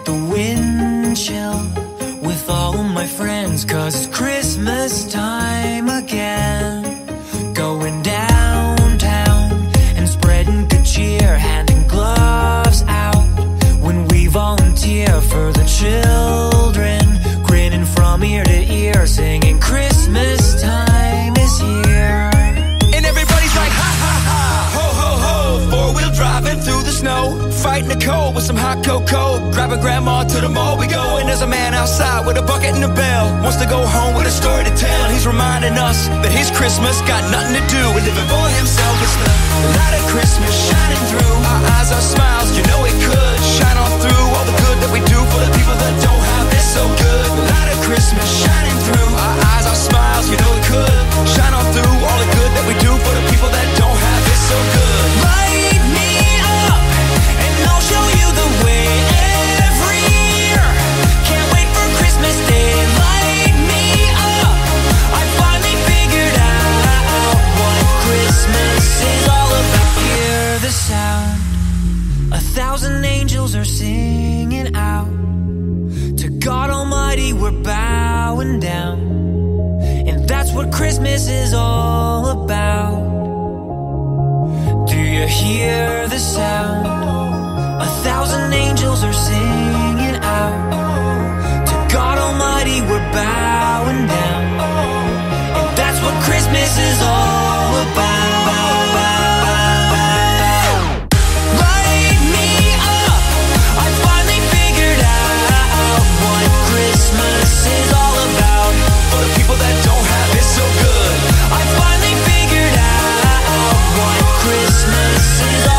like the wind chill with all of my friends, 'cause it's Christmas time again. Going downtown and spreading good cheer, handing gloves out when we volunteer for the children, grinning from ear to ear, singing Christmas time is here. And everybody's like, ha ha ha, ho ho ho, four-wheel driving through the snow, fighting the cold with some hot cocoa, grabbing grandma to the mall we go. And there's a man outside with a bucket and a bell, wants to go home with a story to tell. He's reminding us that his Christmas got nothing to do with living for himself. It's the light of Christmas shining through our eyes, our smiles, you know it could shine on through all the good that we do for the people that don't have it so good. Light of Christmas shining through our eyes, our smiles, you know it could shine on through all the good that we do for the people that don't have it so good. Light me up and I'll show you the way every year. Can't wait for Christmas Day. Light me up, I finally figured out what Christmas is all about. Hear the sound, 1,000 angels are singing out. To God Almighty we're bowing down, and that's what Christmas is all about. Do you hear the sound? 1,000 angels are singing out. To God Almighty we're bowing down, and that's what Christmas is all about. Light me up, I finally figured out what Christmas is all about. For the people that don't have it so good, I finally figured out what Christmas is